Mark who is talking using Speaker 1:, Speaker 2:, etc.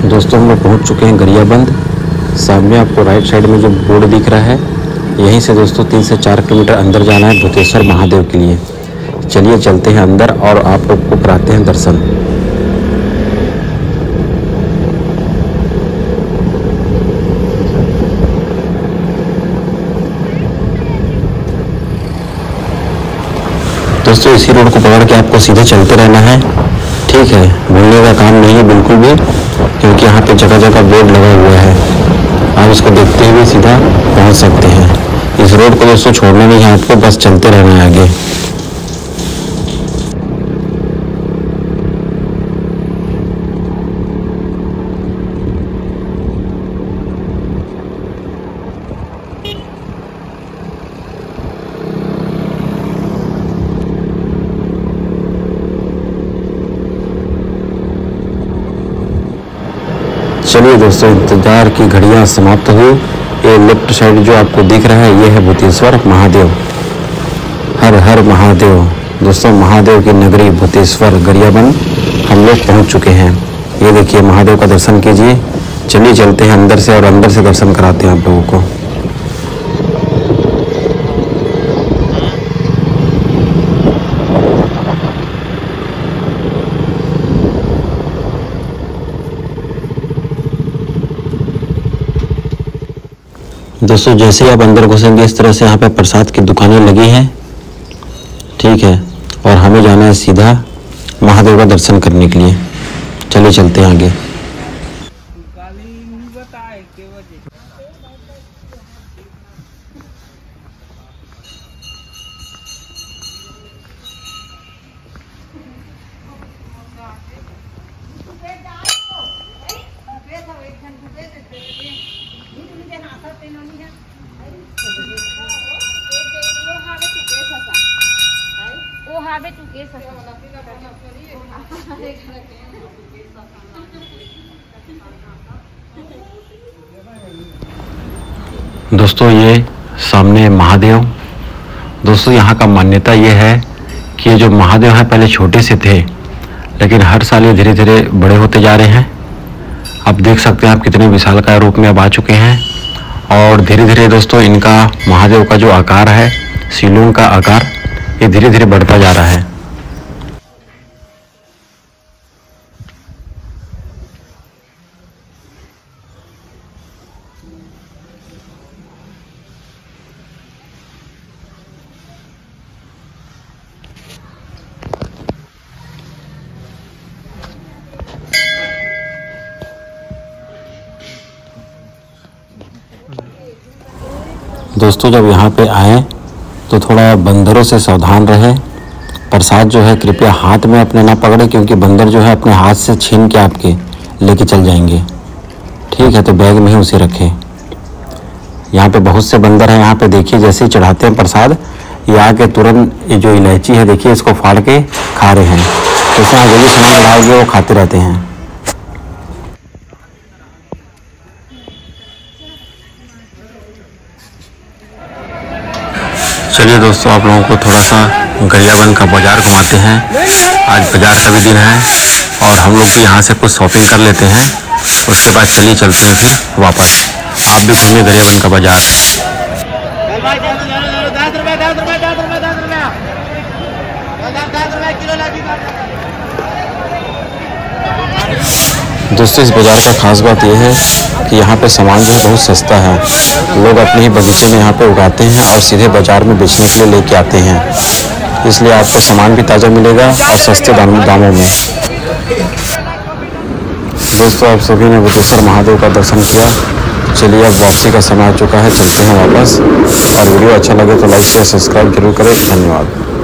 Speaker 1: दोस्तों हम लोग पहुँच चुके हैं गरियाबंद। सामने आपको राइट साइड में जो बोर्ड दिख रहा है, यहीं से दोस्तों 3 से 4 किलोमीटर अंदर जाना है भूतेश्वर महादेव के लिए। चलिए चलते हैं अंदर और आप लोग को कराते हैं दर्शन। दोस्तों इसी रोड को पकड़ के आपको सीधे चलते रहना है, ठीक है। भूलने का काम नहीं है बिल्कुल भी, क्योंकि यहाँ पे जगह जगह बोर्ड लगा हुआ है। आप इसको देखते हुए सीधा पहुँच सकते हैं। इस रोड को दोस्तों छोड़ना नहीं है आपको, बस चलते रहना है आगे। चलिए दोस्तों, इंतजार की घड़ियां समाप्त हुई। ये लेफ्ट साइड जो आपको दिख रहा है, ये है भूतेश्वर महादेव। हर हर महादेव। दोस्तों महादेव की नगरी भूतेश्वर गरियाबंद हम लोग पहुंच चुके हैं। ये देखिए, महादेव का दर्शन कीजिए। चलिए चलते हैं अंदर से और अंदर से दर्शन कराते हैं आप लोगों को। दोस्तों जैसे ही आप अंदर घुसेंगे, इस तरह से यहाँ पे प्रसाद की दुकानें लगी हैं, ठीक है। और हमें जाना है सीधा महादेव का दर्शन करने के लिए। चलिए चलते हैं आगे। दोस्तों ये सामने महादेव। दोस्तों यहाँ का मान्यता ये है कि ये जो महादेव हैं पहले छोटे से थे, लेकिन हर साल ये धीरे धीरे बड़े होते जा रहे हैं। आप देख सकते हैं आप कितने विशालकाय रूप में अब आ चुके हैं। और धीरे धीरे दोस्तों इनका महादेव का जो आकार है, शिवलिंग का आकार, ये धीरे धीरे बढ़ता जा रहा है। दोस्तों जब यहाँ पे आए तो थोड़ा बंदरों से सावधान रहे। प्रसाद जो है कृपया हाथ में अपने ना पकड़े, क्योंकि बंदर जो है अपने हाथ से छीन के आपके लेके चल जाएंगे, ठीक है। तो बैग में ही उसे रखें। यहाँ पे बहुत से बंदर हैं। यहाँ पे देखिए, जैसे ही चढ़ाते हैं प्रसाद, ये आके तुरंत ये जो इलायची है देखिए, इसको फाड़ के खा रहे हैं। जैसे आप जो भी सामान डालोगे वो खाते रहते हैं। चलिए दोस्तों, आप लोगों को थोड़ा सा गरियाबंद का बाज़ार घुमाते हैं। आज बाज़ार का भी दिन है और हम लोग भी यहाँ से कुछ शॉपिंग कर लेते हैं। उसके बाद चलिए चलते हैं फिर वापस। आप भी घूमिए गरियाबंद का बाज़ार। दोस्तों इस बाज़ार का खास बात यह है कि यहाँ पे सामान जो है बहुत सस्ता है। लोग अपने ही बगीचे में यहाँ पे उगाते हैं और सीधे बाज़ार में बेचने के लिए लेके आते हैं, इसलिए आपको सामान भी ताज़ा मिलेगा और सस्ते दामों में। दोस्तों आप सभी ने भूतेश्वर महादेव का दर्शन किया। चलिए अब वापसी का समय आ चुका है, चलते हैं वापस। और वीडियो अच्छा लगे तो लाइक शेयर सब्सक्राइब जरूर करें। धन्यवाद।